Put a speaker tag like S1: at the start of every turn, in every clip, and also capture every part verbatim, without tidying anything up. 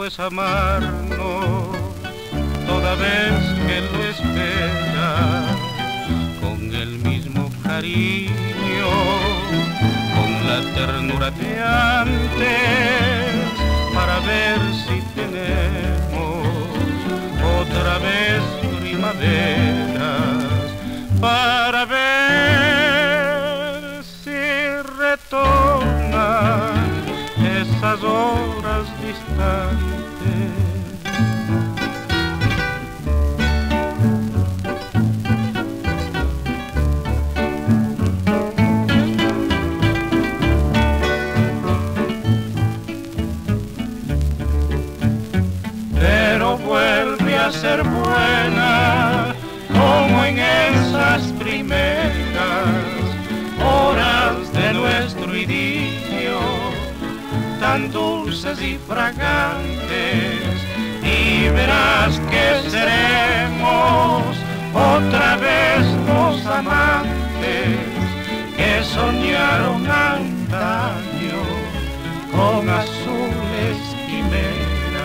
S1: es amarnos toda vez que lo esperas, con el mismo cariño, con la ternura de antes, para ver si tenemos otra vez primaveras, para ver si retornan esas horas distantes. Pero vuelve a ser buena como en esas primeras horas de nuestro idilio, tan dulces y fragantes, y verás que seremos otra vez los amantes que soñaron antaño con azules quimeras.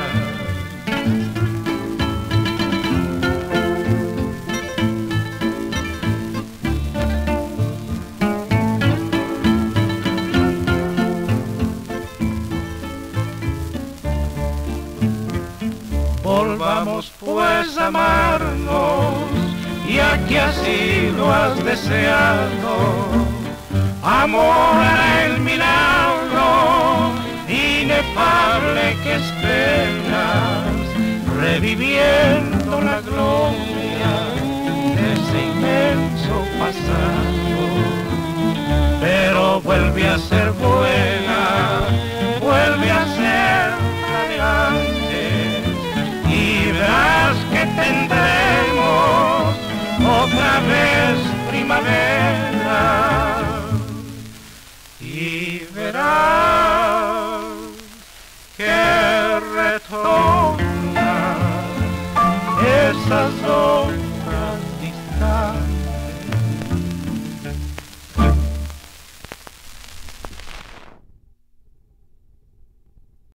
S1: Volvamos pues a amarnos, ya que así lo has deseado. Amor hará el milagro inefable que esperas, reviviendo la gloria de ese inmenso pasado. Pero vuelve a ser buena, vuelve a ser la de antes, y verás que tendremos otra vez primavera, y verás que retornan esas dos